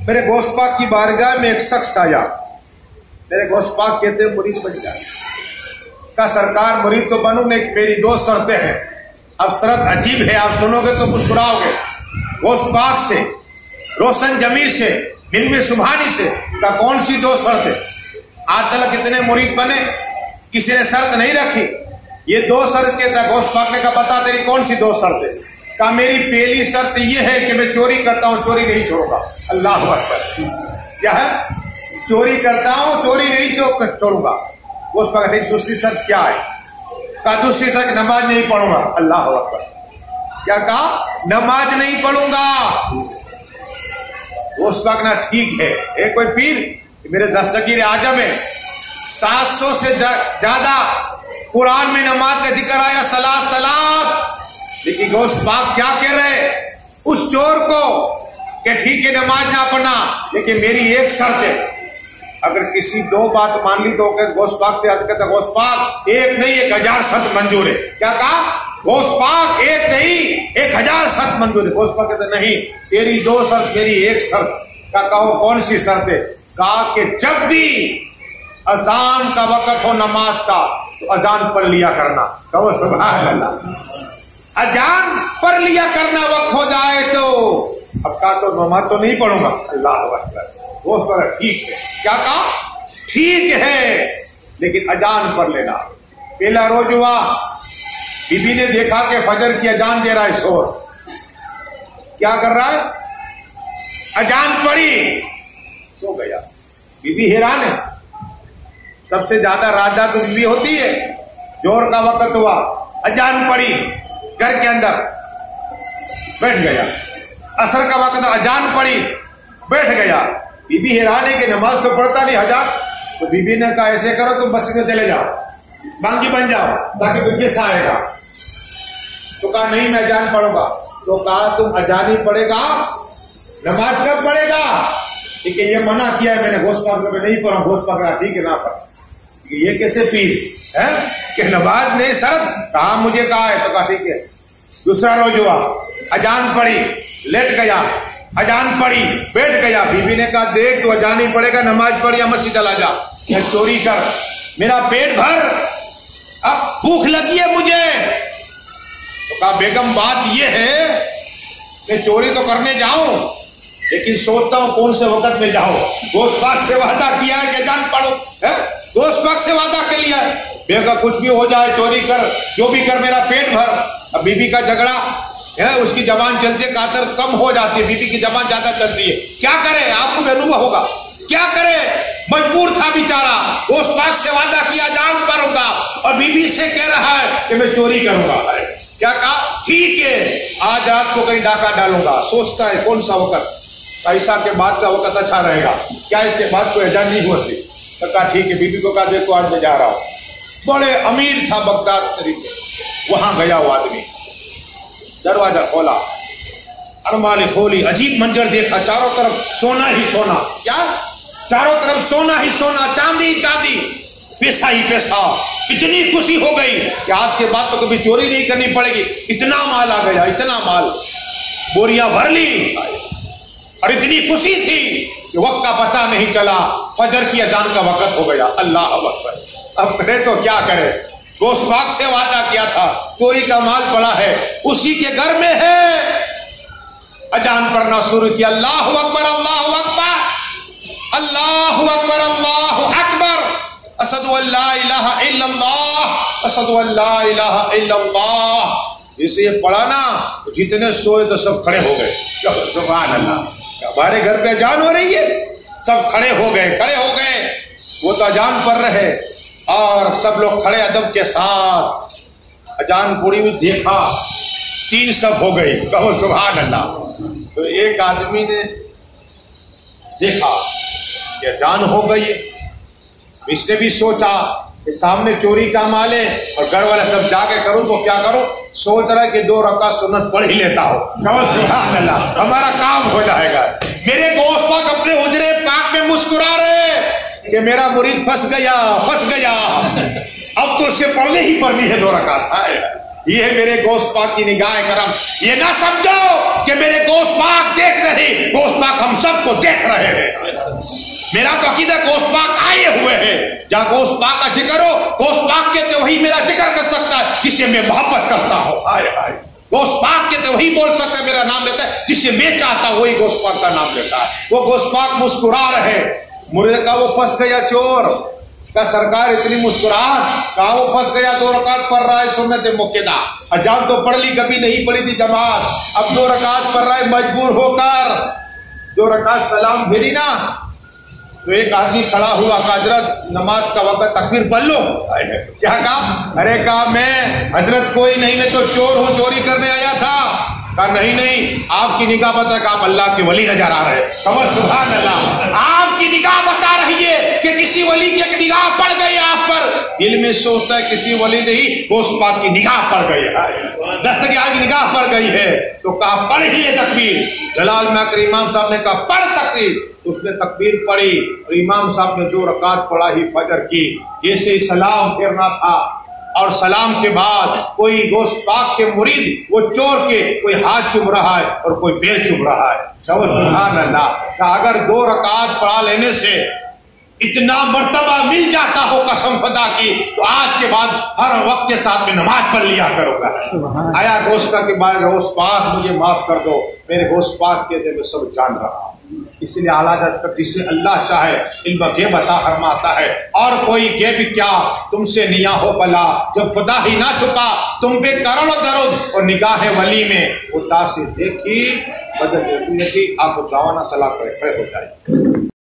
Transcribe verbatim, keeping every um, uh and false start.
मेरे गौस पाक की बारगाह में एक शख्स आया। मेरे गौस पाक कहते हैं मुरीद बन जाए का सरकार मुरीद तो बनू नहीं, मेरी दो शर्तें हैं। अब शर्त अजीब है, आप सुनोगे तो मुस्कुराओगे। गौस पाक से, रोशन जमीर से, हिलमे सुभानी से का कौन सी दो शर्तें? आज तक कितने मुरीद बने, किसी ने शर्त नहीं रखी। ये दो शर्त कहता है। गौस पाक ने कहा बता तेरी कौन सी दो शर्तें? कहा मेरी पहली शर्त यह है कि मैं चोरी करता हूं, चोरी नहीं छोड़ूंगा। अल्लाह अकबर। क्या है? चोरी करता हूं, चोरी नहीं छोड़ूंगा। गौस पाक ने दूसरी शर्त क्या है? कहा दूसरी शर्त नमाज नहीं पढ़ूंगा। अल्लाह अकबर। क्या कहा? नमाज नहीं पढ़ूंगा। गौस पाक ना ठीक है। एक कोई पीर मेरे दस्तगीर आजम है, सात सौ से ज्यादा कुरान में नमाज का जिक्र आया, सलात सलात। लेकिन गौस पाक क्या कह रहे उस चोर को कि ठीक है नमाज ना पढ़ना, लेकिन मेरी एक शर्त है। अगर किसी दो बात मान ली तो गौस पाक से अर्ज करता, गौस पाक एक नहीं एक हजार शर्त मंजूर है। क्या कहा? गौस पाक एक नहीं एक हजार शर्त मंजूर है। गौस पाक कहते नहीं, तेरी दो शर्त मेरी एक शर्त। क्या कहो कौन सी शर्त है? कहा कि जब भी अजान का वक्त हो नमाज का तो अजान पढ़ लिया करना। कहो सुभान अल्लाह। अजान पढ़ लिया करना वक्त हो जाए तो। अब कहा तो नमाज तो नहीं पढ़ूंगा। अल्लाह अकबर। वो सर ठीक है। क्या कहा? ठीक है लेकिन अजान पढ़ लेना। पहला रोज हुआ, बीबी ने देखा कि फजर की अजान दे रहा है शोर। क्या कर रहा है? अजान पढ़ी, सो गया। बीबी हैरान है। सबसे ज्यादा राजा तो बीबी होती है। जोर का वक्त हुआ, अजान पढ़ी, घर के अंदर बैठ गया। असर का वक्त, अजान पढ़ी, बैठ गया। बीबी हैरान है कि नमाज तो पढ़ता नहीं हजार। तो बीबी ने कहा ऐसे करो तुम बस में चले जाओ, बांगी बन जाओ ताकि तुम किस्सा आएगा। तो कहा नहीं मैं अजान पढ़ूंगा। तो कहा तुम अजान ही पढ़ेगा, नमाज कब पढ़ेगा? ठीक है, ये मना किया है मैंने। गौस पाक में नहीं पढ़ा। गौस पाक ठीक है ना पढ़। ये कैसे पीर है कि नमाज नहीं शरत? कहा मुझे कहा है। तो कहा ठीक है। दूसरा रोज हुआ, अजान पढ़ी, लेट गया, अजान पढ़ी, बैठ गया। बीबी ने कहा देख तू अजान ही पढ़ेगा, नमाज पढ़ या मस्जिद चला जा या चोरी कर, मेरा पेट भर, अब भूख लगी है मुझे। तो कहा बेगम बात यह है कि चोरी तो करने जाऊं लेकिन सोचता हूं कौन से वक्त में जाऊं। गौस पाक से वादा किया है कि अजान पढ़ो, है गौस पाक से वादा कर लिया है। बेगा कुछ भी हो जाए, चोरी कर, जो भी कर, मेरा पेट भर। अब बीबी का झगड़ा है, उसकी जबान चलती है, कातर कम हो जाती है, बीबी की जबान ज्यादा चलती है। क्या करे? आपको भी अनुभव होगा। क्या करे? मजबूर था बेचारा। गौस पाक से वादा किया अजान पढ़ूंगा और बीबी से कह रहा है कि मैं चोरी करूंगा। क्या कहा? ठीक है आज रात को कहीं डाका डालूंगा। सोचता है कौन सा वक्त, ऐसा के बाद का वक्त अच्छा रहेगा क्या? इसके बाद कोई अजान नहीं होती। तो कहा ठीक है। बीबी को कहा देखो आज मैं जा रहा हूं। बड़े अमीर था बगदाद तरीके, वहां गया वो आदमी, दरवाजा खोला, अरमाली खोली, अजीब मंजर देखा, चारों तरफ सोना ही सोना। क्या? चारों तरफ सोना ही सोना, चांदी ही चांदी, पैसा ही पैसा। इतनी खुशी हो गई कि आज के बाद तो कभी चोरी नहीं करनी पड़ेगी। इतना माल आ गया, इतना माल, बोरियां भर ली। और इतनी खुशी थी कि वक्त का पता नहीं चला, फजर की अजान का वक्त हो गया। अल्लाह अकबर। अब करे तो क्या करे? गौस पाक से वादा किया था, चोरी का माल पड़ा है, उसी के घर में है। अजान पढ़ना शुरू किया। अल्लाह अकबर, अल्लाह अकबर, अल्लाह अकबर, अल्लाह अकबर, अशहदु अल्ला इलाहा इल्लल्लाह, अशहदु अल्ला इलाहा इल्लल्लाह। इसे पढ़ा ना तो जितने सोए तो सब खड़े हो गए। सुभान अल्लाह। हमारे घर पे अजान हो रही है, सब खड़े हो गए, खड़े हो गए। वो तो अजान पढ़ रहे और सब लोग खड़े अदब के साथ। अजान पूरी हुई, देखा तीन सब हो गई। कहो सुभान अल्लाह। तो एक आदमी ने देखा कि अजान हो गई है, इसने भी सोचा कि सामने चोरी का माल है और घर वाले सब जाके करूं तो क्या करूं? सोच रहा है कि दो रकात सुन्नत पढ़ ही लेता हो। कहो सुभान अल्लाह, हमारा काम हो जाएगा। मेरे गौस पाक अपने हुजरे पाक में मुस्कुरा रहे कि मेरा मुरीद फंस गया, फंस गया। अब तो उससे पढ़ने ही पढ़नी है दो रकात। ये है मेरे गोश्त पाक की निगाह करम। ये ना समझो कि मेरे गोश्त पाक देख रहे, गोश्त पाक हम सबको देख रहे हैं। मेरा तो अकीदा गोश्त पाक आए हुए हैं। जहां गोश्त पाक का जिक्र हो, गोश्त पाक के तो वही मेरा जिक्र कर सकता है जिससे मैं मोहब्बत करता हूं। आए आए गोश्त पाक के तो वही बोल सकता है, मेरा नाम लेता है जिससे मैं चाहता हूं, वही गोश्त पाक का नाम लेता है। वो गोश्त पाक मुस्कुरा रहे। मुर्दे का वो फंस गया चोर का सरकार इतनी मुस्कुराहट, कहा वो फंस गया, दो रकात पढ़ रहा है सुन्नत मुक्केदा। अजान तो पढ़ ली, कभी नहीं पढ़ी थी जमात, अब दो रकात पढ़ रहा है मजबूर होकर। दो रकात सलाम फिरी ना, तो एक आदमी खड़ा हुआ, हजरत नमाज का वक्त, तकबीर पढ़ लो। क्या कहा? अरे कहा मैं हजरत कोई नहीं, मैं तो चोर हूं, चोरी करने आया था। कहा नहीं नहीं, आपकी निगाह बता कि आप अल्लाह के वली नजर आ रहे हैं। समझ सुभान अल्लाह, आपकी निगाह बता रही है कि किसी वली की एक निगाह पड़ गई आप पर। दिल में सोचता है किसी वली नहीं, गोश्त पाक की निगाह पड़ गई है, दस्तगीर की निगाह पड़ गई है। तो कहा पढ़ ही है तकबीर। जलाल महकर इमाम साहब ने कहा पढ़ तकबीर। उसने तकबीर पढ़ी और इमाम साहब ने जो रकात पढ़ा ही फजर की। जैसे सलाम फिरना था और सलाम के बाद कोई गोश्त पाक के मुरीद वो चोर के कोई हाथ चुम रहा है और कोई पैर चुम रहा है। सुभान अल्लाह। अगर दो रकात पढ़ा लेने से इतना मर्तबा मिल जाता हो कसम खुदा की, तो आज के बाद हर वक्त के साथ में नमाज पढ़ लिया करूंगा। आया गोश्त का के बारे गोश्त पाक मुझे माफ कर दो, मेरे गोश्त पाक के दे मैं सब जान रहा हूँ। इसलिए आला कर जिसे अल्लाह चाहे इल्म ग़ैब अता फरमाता है, और कोई गैब क्या तुमसे निया हो भला, जब खुदा ही ना छुपा तुम पे करोड़ों दरुद और निगाह वली में उदासी देखी बदल देती है कि आपको जवाना सलाह करे हो जाए।